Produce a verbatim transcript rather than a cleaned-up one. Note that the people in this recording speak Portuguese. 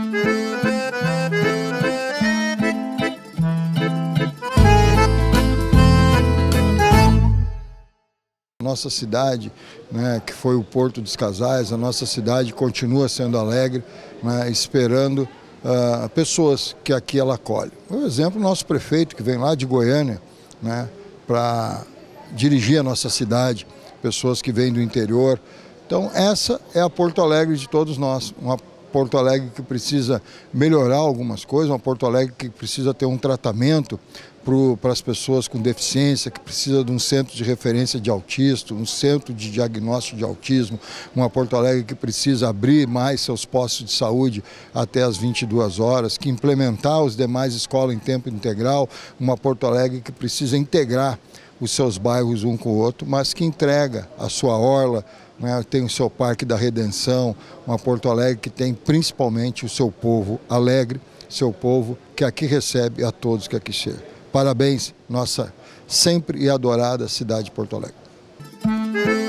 Nossa cidade, né, que foi o Porto dos Casais, a nossa cidade continua sendo alegre, né, esperando uh, pessoas que aqui ela acolhe. Por exemplo, o nosso prefeito que vem lá de Goiânia, né, para dirigir a nossa cidade, pessoas que vêm do interior. Então essa é a Porto Alegre de todos nós, uma Porto Alegre que precisa melhorar algumas coisas, uma Porto Alegre que precisa ter um tratamento para as pessoas com deficiência, que precisa de um centro de referência de autista, um centro de diagnóstico de autismo, uma Porto Alegre que precisa abrir mais seus postos de saúde até as vinte e duas horas, que implementar os demais escolas em tempo integral, uma Porto Alegre que precisa integrar os seus bairros um com o outro, mas que entrega a sua orla, né, tem o seu Parque da Redenção, uma Porto Alegre que tem principalmente o seu povo alegre, seu povo que aqui recebe a todos que aqui chegam. Parabéns, nossa sempre e adorada cidade de Porto Alegre.